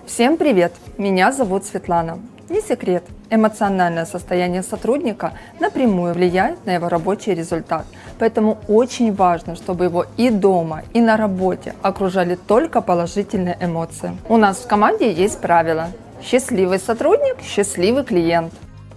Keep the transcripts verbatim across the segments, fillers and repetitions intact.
Всем привет! Меня зовут Светлана. Не секрет, эмоциональное состояние сотрудника напрямую влияет на его рабочий результат. Поэтому очень важно, чтобы его и дома, и на работе окружали только положительные эмоции. У нас в команде есть правило: счастливый сотрудник – счастливый клиент.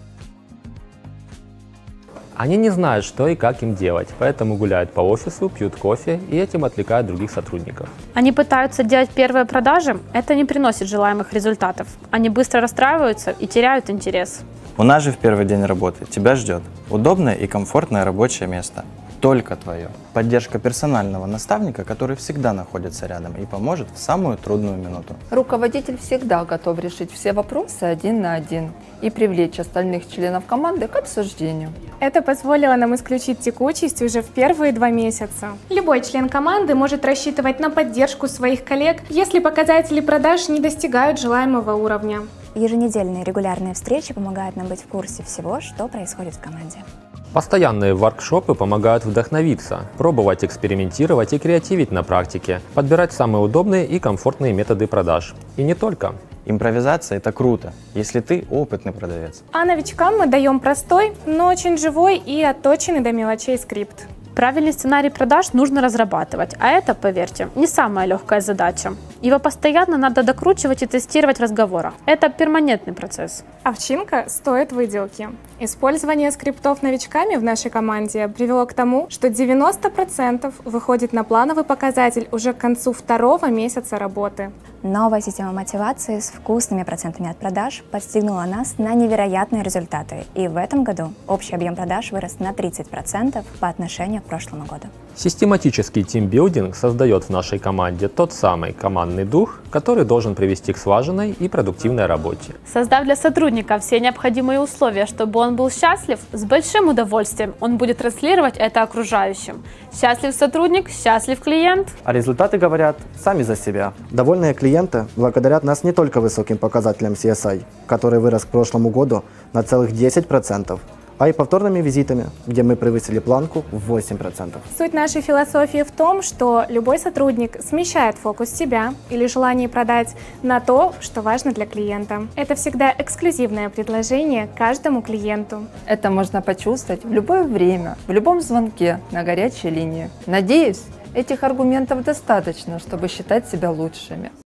Они не знают, что и как им делать, поэтому гуляют по офису, пьют кофе и этим отвлекают других сотрудников. Они пытаются делать первые продажи, это не приносит желаемых результатов. Они быстро расстраиваются и теряют интерес. У нас же в первый день работы тебя ждет удобное и комфортное рабочее место. Только твое. Поддержка персонального наставника, который всегда находится рядом и поможет в самую трудную минуту. Руководитель всегда готов решить все вопросы один на один и привлечь остальных членов команды к обсуждению. Это позволило нам исключить текучесть уже в первые два месяца. Любой член команды может рассчитывать на поддержку своих коллег, если показатели продаж не достигают желаемого уровня. Еженедельные регулярные встречи помогают нам быть в курсе всего, что происходит в команде. Постоянные воркшопы помогают вдохновиться, пробовать экспериментировать и креативить на практике, подбирать самые удобные и комфортные методы продаж. И не только. Импровизация – это круто, если ты опытный продавец. А новичкам мы даем простой, но очень живой и отточенный до мелочей скрипт. Правильный сценарий продаж нужно разрабатывать, а это, поверьте, не самая легкая задача. Его постоянно надо докручивать и тестировать в разговорах. Это перманентный процесс. Овчинка стоит выделки. Использование скриптов новичками в нашей команде привело к тому, что девяносто процентов выходит на плановый показатель уже к концу второго месяца работы. Новая система мотивации с вкусными процентами от продаж подстегнула нас на невероятные результаты. И в этом году общий объем продаж вырос на тридцать процентов по отношению к прошлому году. Систематический тимбилдинг создает в нашей команде тот самый командный дух, который должен привести к слаженной и продуктивной работе. Создав для сотрудника все необходимые условия, чтобы он был счастлив, с большим удовольствием он будет транслировать это окружающим. Счастлив сотрудник, счастлив клиент. А результаты говорят сами за себя. Довольные клиенты благодарят нас не только высоким показателям си эс ай, который вырос к прошлому году на целых десять процентов, а и повторными визитами, где мы превысили планку в восемь процентов. Суть нашей философии в том, что любой сотрудник смещает фокус себя или желание продать на то, что важно для клиента. Это всегда эксклюзивное предложение каждому клиенту. Это можно почувствовать в любое время, в любом звонке на горячей линии. Надеюсь, этих аргументов достаточно, чтобы считать себя лучшими.